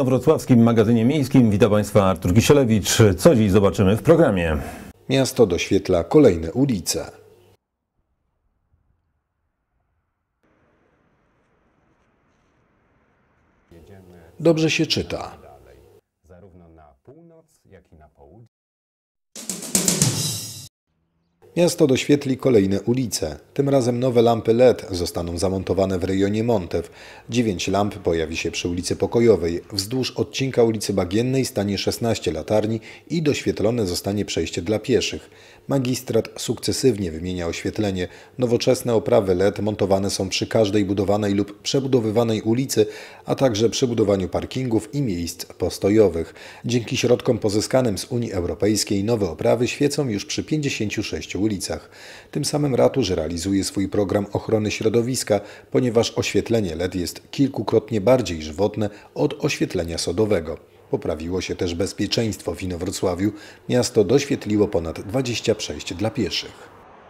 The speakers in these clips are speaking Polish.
inowrocławskim magazynie miejskim. Witam Państwa, Artur Kisielewicz. Co dziś zobaczymy w programie? Miasto doświetla kolejne ulice. Dobrze się czyta. Zarówno na północ, jak i na południe. Miasto doświetli kolejne ulice. Tym razem nowe lampy LED zostaną zamontowane w rejonie Montew. 9 lamp pojawi się przy ulicy Pokojowej. Wzdłuż odcinka ulicy Bagiennej stanie 16 latarni i doświetlone zostanie przejście dla pieszych. Magistrat sukcesywnie wymienia oświetlenie. Nowoczesne oprawy LED montowane są przy każdej budowanej lub przebudowywanej ulicy, a także przy budowaniu parkingów i miejsc postojowych. Dzięki środkom pozyskanym z Unii Europejskiej nowe oprawy świecą już przy 56 ulicach. Tym samym ratusz realizuje swój program ochrony środowiska, ponieważ oświetlenie LED jest kilkukrotnie bardziej żywotne od oświetlenia sodowego. Poprawiło się też bezpieczeństwo w Inowrocławiu. Miasto doświetliło ponad 20 przejść dla pieszych.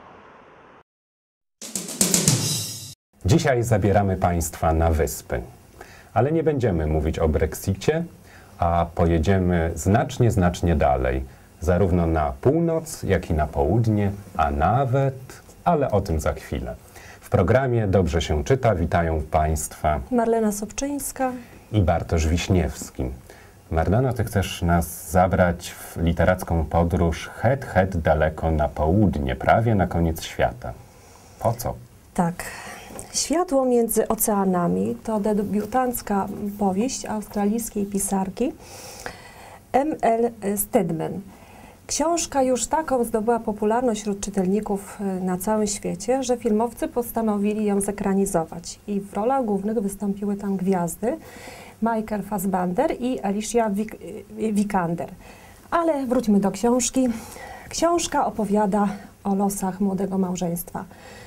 Dzisiaj zabieramy Państwa na wyspy. Ale nie będziemy mówić o Brexicie, a pojedziemy znacznie dalej. Zarówno na północ, jak i na południe, a nawet, ale o tym za chwilę. W programie Dobrze się czyta witają Państwa Marlena Sobczyńska i Bartosz Wiśniewski. Marlena, Ty chcesz nas zabrać w literacką podróż het daleko na południe, prawie na koniec świata. Po co? Tak. Światło między oceanami to debiutancka powieść australijskiej pisarki M.L. Stedman. Książka już taką zdobyła popularność wśród czytelników na całym świecie, że filmowcy postanowili ją zekranizować. I w rolach głównych wystąpiły tam gwiazdy Michael Fassbender i Alicia Vikander. Ale wróćmy do książki. Książka opowiada o losach młodego małżeństwa.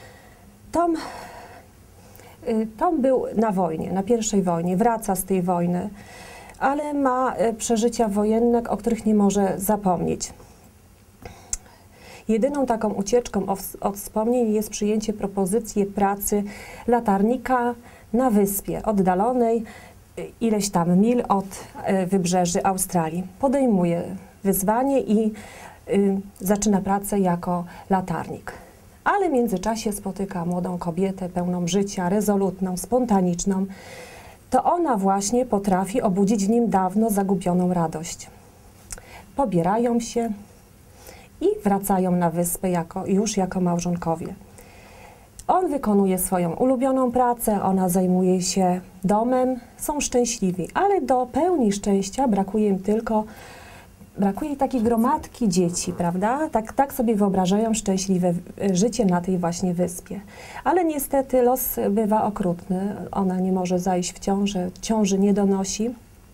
Tom był na wojnie, na pierwszej wojnie, wraca z tej wojny, ale ma przeżycia wojenne, o których nie może zapomnieć. Jedyną taką ucieczką od wspomnień jest przyjęcie propozycji pracy latarnika na wyspie oddalonej ileś tam mil od wybrzeży Australii. Podejmuje wyzwanie i zaczyna pracę jako latarnik. Ale w międzyczasie spotyka młodą kobietę pełną życia, rezolutną, spontaniczną. To ona właśnie potrafi obudzić w nim dawno zagubioną radość. Pobierają się i wracają na wyspę już jako małżonkowie. On wykonuje swoją ulubioną pracę, ona zajmuje się domem, są szczęśliwi, ale do pełni szczęścia brakuje jej takiej gromadki dzieci, prawda? Tak sobie wyobrażają szczęśliwe życie na tej właśnie wyspie. Ale niestety los bywa okrutny, ona nie może zajść w ciążę, ciąży nie donosi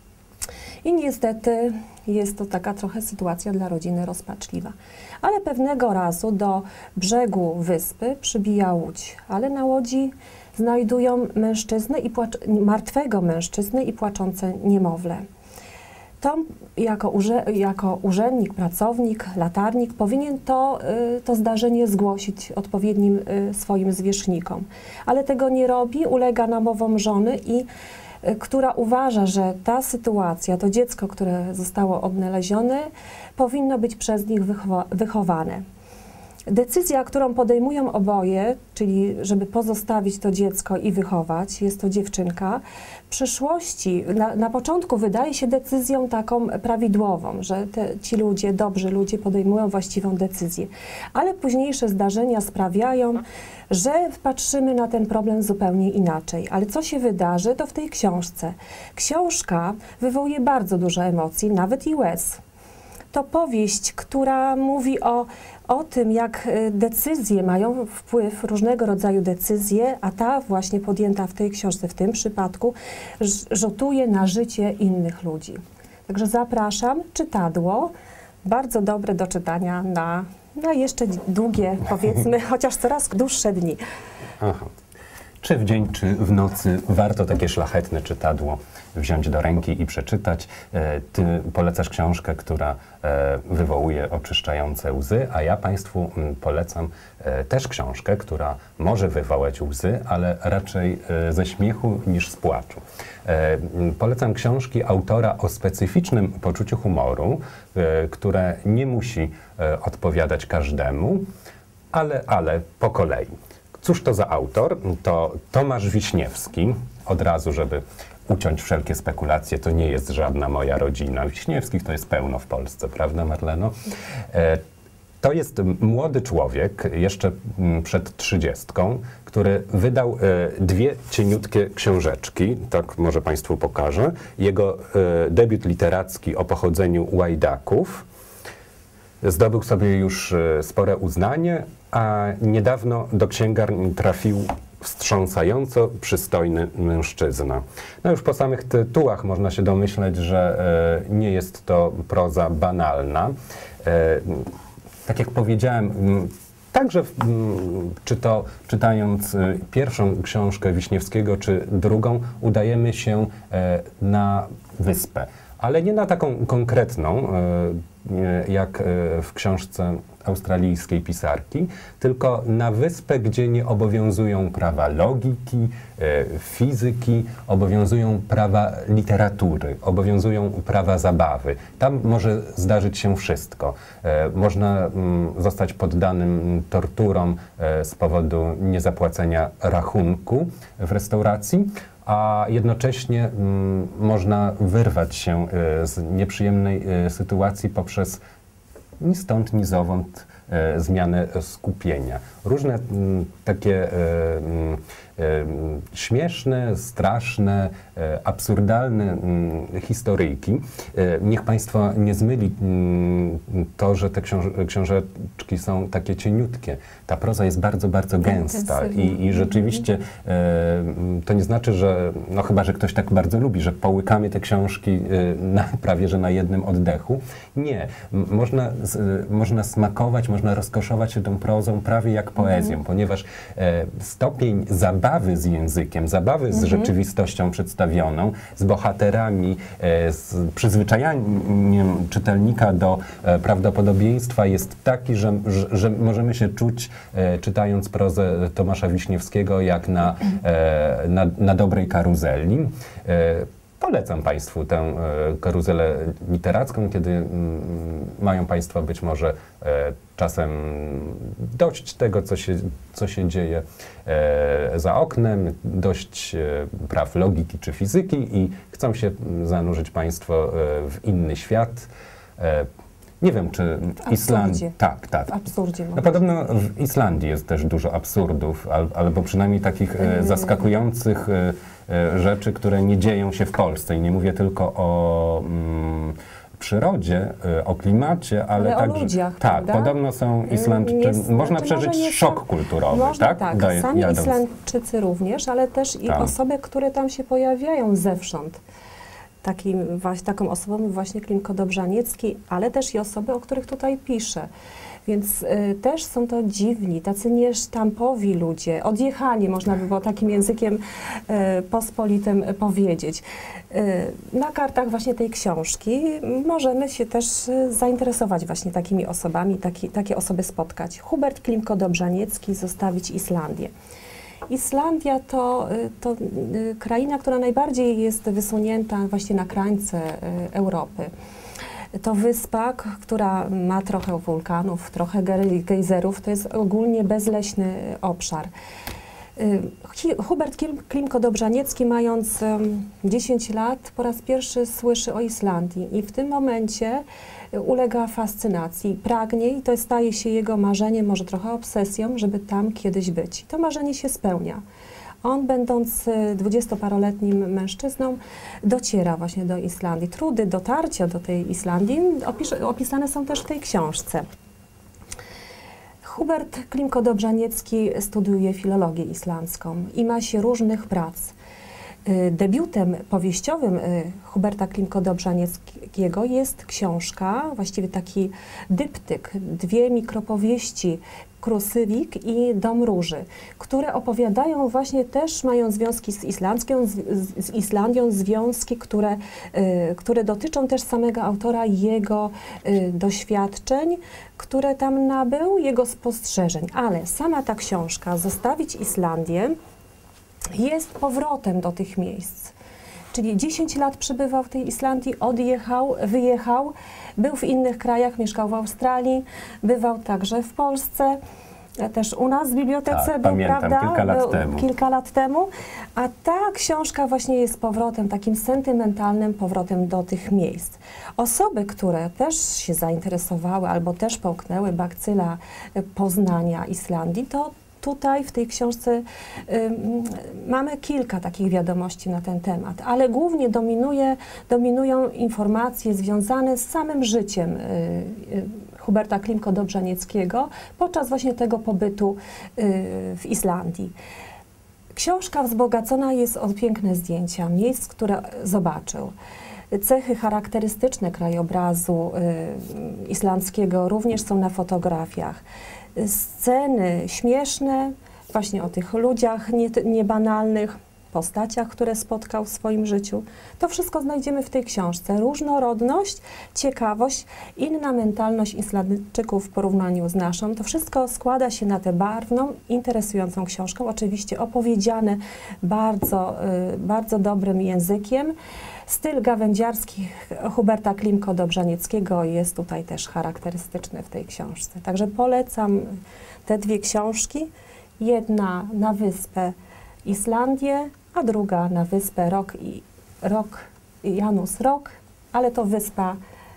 i niestety jest to taka trochę sytuacja dla rodziny rozpaczliwa. Ale pewnego razu do brzegu wyspy przybija łódź, ale na łodzi znajdują martwego mężczyznę i płaczące niemowlę. Tom jako urzędnik, pracownik, latarnik powinien to zdarzenie zgłosić odpowiednim swoim zwierzchnikom. Ale tego nie robi, ulega namowom żony, która uważa, że ta sytuacja, to dziecko, które zostało odnalezione, powinno być przez nich wychowane. Decyzja, którą podejmują oboje, czyli żeby pozostawić to dziecko i wychować, jest to dziewczynka, w przyszłości, na początku wydaje się decyzją taką prawidłową, że ci ludzie, dobrzy ludzie podejmują właściwą decyzję. Ale późniejsze zdarzenia sprawiają, że patrzymy na ten problem zupełnie inaczej. Ale co się wydarzy, to w tej książce. Książka wywołuje bardzo dużo emocji, nawet i łez. To powieść, która mówi o tym, jak decyzje mają wpływ, różnego rodzaju decyzje, a ta właśnie podjęta w tej książce, w tym przypadku, rzutuje na życie innych ludzi. Także zapraszam, czytadło, bardzo dobre do czytania na jeszcze długie, powiedzmy, chociaż coraz dłuższe dni. Aha. czy w dzień, czy w nocy warto takie szlachetne czytadło wziąć do ręki i przeczytać. Ty polecasz książkę, która wywołuje oczyszczające łzy, a ja Państwu polecam też książkę, która może wywołać łzy, ale raczej ze śmiechu niż z płaczu. Polecam książki autora o specyficznym poczuciu humoru, które nie musi odpowiadać każdemu, ale po kolei. Cóż to za autor? To Tomasz Wiśniewski. Od razu, żeby uciąć wszelkie spekulacje, to nie jest żadna moja rodzina. Wiśniewskich to jest pełno w Polsce, prawda, Marleno? To jest młody człowiek, jeszcze przed 30, który wydał dwie cieniutkie książeczki, tak może Państwu pokażę. Jego debiut literacki o pochodzeniu Łajdaków. Zdobył sobie już spore uznanie, a niedawno do księgarni trafił wstrząsająco przystojny mężczyzna. No już po samych tytułach można się domyśleć, że nie jest to proza banalna. Tak jak powiedziałem, także czytając pierwszą książkę Wiśniewskiego czy drugą, udajemy się na wyspę. Ale nie na taką konkretną, jak w książce australijskiej pisarki, tylko na wyspę, gdzie nie obowiązują prawa logiki, fizyki, obowiązują prawa literatury, obowiązują prawa zabawy. Tam może zdarzyć się wszystko. Można zostać poddanym torturom z powodu niezapłacenia rachunku w restauracji, a jednocześnie można wyrwać się z nieprzyjemnej sytuacji poprzez ni stąd, ni zowąd zmianę skupienia. Różne takie śmieszne, straszne, absurdalne historyjki. Niech Państwa nie zmyli to, że te książeczki są takie cieniutkie. Ta proza jest bardzo, bardzo gęsta i rzeczywiście to nie znaczy, że, no chyba, że ktoś tak bardzo lubi, że połykamy te książki prawie że na jednym oddechu. Nie. Można smakować, można rozkoszować się tą prozą prawie jak poezją, ponieważ stopień zabawy z językiem, zabawy z rzeczywistością przedstawioną, z bohaterami, z przyzwyczajaniem czytelnika do prawdopodobieństwa jest taki, że możemy się czuć, czytając prozę Tomasza Wiśniewskiego, jak na dobrej karuzeli. Polecam Państwu tę karuzelę literacką, kiedy mają Państwo być może czasem dość tego, co się dzieje za oknem, dość praw logiki czy fizyki i chcą się zanurzyć Państwo w inny świat. Nie wiem, czy w Islandii... Tak. W absurdzie. No, podobno w Islandii jest też dużo absurdów, albo przynajmniej takich zaskakujących rzeczy, które nie dzieją się w Polsce. I nie mówię tylko o przyrodzie, o klimacie, ale także... o ludziach, tak, prawda? podobno są Islandczycy... Można przeżyć szok kulturowy, można, tak? Sami jadąc. Islandczycy również, ale też i osoby, które tam się pojawiają zewsząd. Taką osobą właśnie Klimko Dobrzaniecki, ale też i osoby, o których tutaj piszę. Więc też są to dziwni, tacy niesztampowi ludzie, odjechani, można by było takim językiem pospolitym powiedzieć. Na kartach właśnie tej książki możemy się też zainteresować właśnie takimi osobami, takie osoby spotkać. Hubert Klimko Dobrzaniecki, Zostawić Islandię. Islandia to kraina, która najbardziej jest wysunięta właśnie na krańce Europy. To wyspa, która ma trochę wulkanów, trochę gejzerów, to jest ogólnie bezleśny obszar. Hubert Klimko Dobrzaniecki, mając 10 lat, po raz pierwszy słyszy o Islandii i w tym momencie ulega fascynacji, pragnie i to staje się jego marzeniem, może trochę obsesją, żeby tam kiedyś być. To marzenie się spełnia. On, będąc 20-paroletnim mężczyzną, dociera właśnie do Islandii. Trudy dotarcia do tej Islandii opisane są też w tej książce. Hubert Klimko Dobrzaniecki studiuje filologię islandzką i ma się różnych prac. Debiutem powieściowym Huberta Klimko-Dobrzanieckiego jest książka, właściwie taki dyptyk, 2 mikropowieści, Krusywik i Dom Róży, które opowiadają właśnie też, mają związki z Islandią, związki, które dotyczą też samego autora, jego doświadczeń, które tam nabył, jego spostrzeżeń. Ale sama ta książka, Zostawić Islandię, jest powrotem do tych miejsc. Czyli 10 lat przebywał w tej Islandii, odjechał, wyjechał, był w innych krajach, mieszkał w Australii, bywał także w Polsce, też u nas w bibliotece Tak, był, pamiętam, prawda? Kilka lat temu. A ta książka właśnie jest powrotem, takim sentymentalnym powrotem do tych miejsc. Osoby, które też się zainteresowały albo też połknęły bakcyla poznania Islandii, to tutaj w tej książce mamy kilka takich wiadomości na ten temat, ale głównie dominują informacje związane z samym życiem Huberta Klimko-Dobrzanieckiego podczas właśnie tego pobytu w Islandii. Książka wzbogacona jest o piękne zdjęcia miejsc, które zobaczył. Cechy charakterystyczne krajobrazu islandzkiego również są na fotografiach. Sceny śmieszne, właśnie o tych ludziach niebanalnych, postaciach, które spotkał w swoim życiu. To wszystko znajdziemy w tej książce. Różnorodność, ciekawość, inna mentalność Islandczyków w porównaniu z naszą. To wszystko składa się na tę barwną, interesującą książkę. Oczywiście opowiedziane bardzo dobrym językiem. Styl gawędziarski Huberta Klimko-Dobrzanieckiego jest tutaj też charakterystyczny w tej książce. Także polecam te 2 książki. Jedna na wyspę Islandię, a druga na wyspę Janus Rock, ale to wyspa,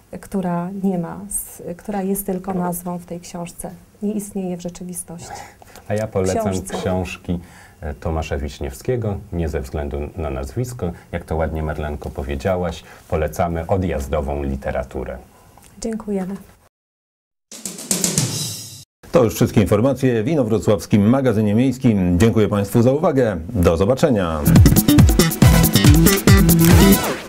która jest tylko nazwą w tej książce. Nie istnieje w rzeczywistości. A ja polecam książki Tomasza Wiśniewskiego, nie ze względu na nazwisko, jak to ładnie Marlenko powiedziałaś, polecamy odjazdową literaturę. Dziękujemy. To już wszystkie informacje w Inowrocławskim Magazynie Miejskim. Dziękuję Państwu za uwagę. Do zobaczenia.